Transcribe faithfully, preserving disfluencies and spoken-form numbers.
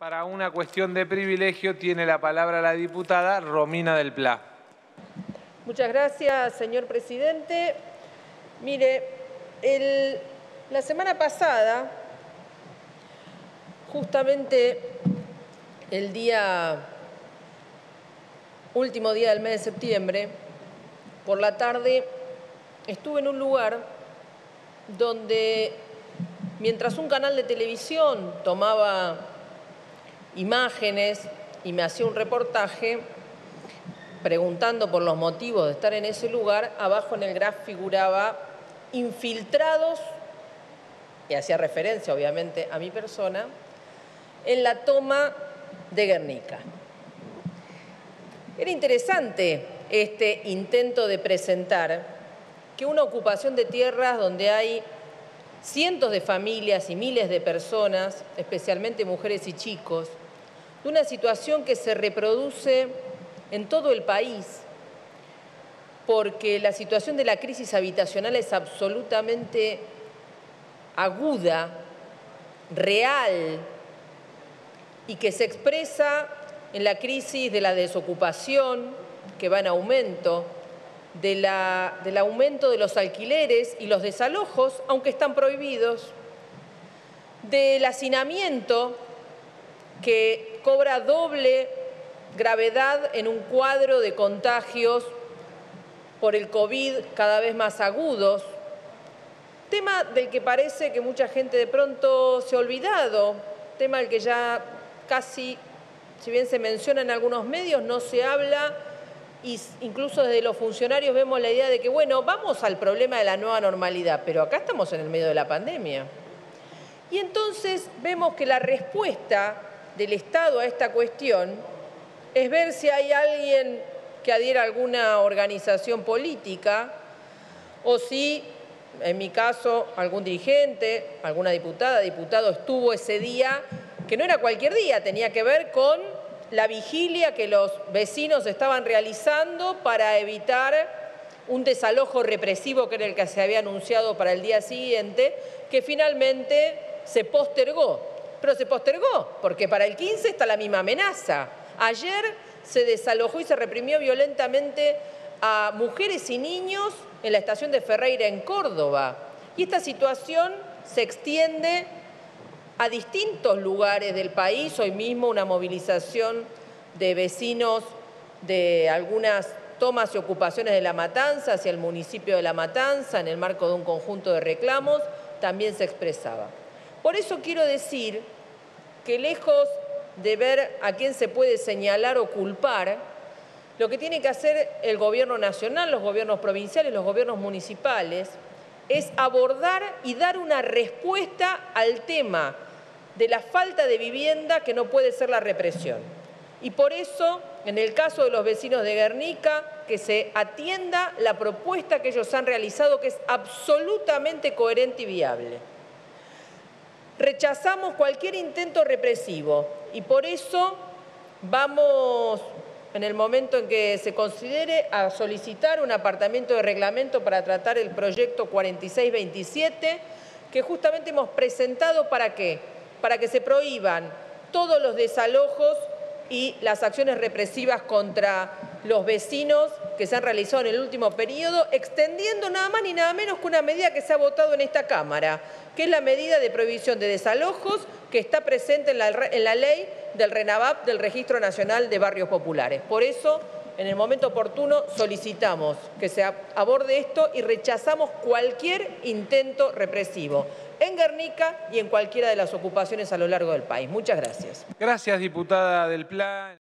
Para una cuestión de privilegio tiene la palabra la diputada Romina del Pla. Muchas gracias, señor presidente. Mire, el, la semana pasada, justamente el día, último día del mes de septiembre, por la tarde, estuve en un lugar donde, mientras un canal de televisión tomaba imágenes y me hacía un reportaje preguntando por los motivos de estar en ese lugar, abajo en el graph figuraba infiltrados, y hacía referencia obviamente a mi persona, en la toma de Guernica. Era interesante este intento de presentar que una ocupación de tierras donde hay cientos de familias y miles de personas, especialmente mujeres y chicos, de una situación que se reproduce en todo el país, porque la situación de la crisis habitacional es absolutamente aguda, real, y que se expresa en la crisis de la desocupación, que va en aumento, de la, del aumento de los alquileres y los desalojos, aunque están prohibidos, del hacinamiento, que cobra doble gravedad en un cuadro de contagios por el COVID cada vez más agudos, tema del que parece que mucha gente de pronto se ha olvidado, tema del que ya casi, si bien se menciona en algunos medios, no se habla, y incluso desde los funcionarios vemos la idea de que, bueno, vamos al problema de la nueva normalidad, pero acá estamos en el medio de la pandemia. Y entonces vemos que la respuesta del Estado a esta cuestión es ver si hay alguien que adhiera a alguna organización política o si, en mi caso, algún dirigente, alguna diputada, diputado estuvo ese día, que no era cualquier día, tenía que ver con la vigilia que los vecinos estaban realizando para evitar un desalojo represivo que era el que se había anunciado para el día siguiente, que finalmente se postergó. Pero se postergó porque para el quince está la misma amenaza. Ayer se desalojó y se reprimió violentamente a mujeres y niños en la estación de Ferreira en Córdoba. Y esta situación se extiende a distintos lugares del país. Hoy mismo una movilización de vecinos de algunas tomas y ocupaciones de La Matanza hacia el municipio de La Matanza, en el marco de un conjunto de reclamos, también se expresaba. Por eso quiero decir que lejos de ver a quién se puede señalar o culpar, lo que tiene que hacer el gobierno nacional, los gobiernos provinciales, los gobiernos municipales, es abordar y dar una respuesta al tema de la falta de vivienda que no puede ser la represión. Y por eso, en el caso de los vecinos de Guernica, que se atienda la propuesta que ellos han realizado, que es absolutamente coherente y viable. Rechazamos cualquier intento represivo y por eso vamos, en el momento en que se considere, a solicitar un apartamiento de reglamento para tratar el proyecto cuarenta y seis veintisiete, que justamente hemos presentado ¿para qué? Para que se prohíban todos los desalojos y las acciones represivas contra los vecinos que se han realizado en el último periodo, extendiendo nada más ni nada menos que una medida que se ha votado en esta Cámara, que es la medida de prohibición de desalojos que está presente en la, en la ley del RENAVAP, del Registro Nacional de Barrios Populares. Por eso, en el momento oportuno, solicitamos que se aborde esto y rechazamos cualquier intento represivo en Guernica y en cualquiera de las ocupaciones a lo largo del país. Muchas gracias. Gracias, diputada del Pla.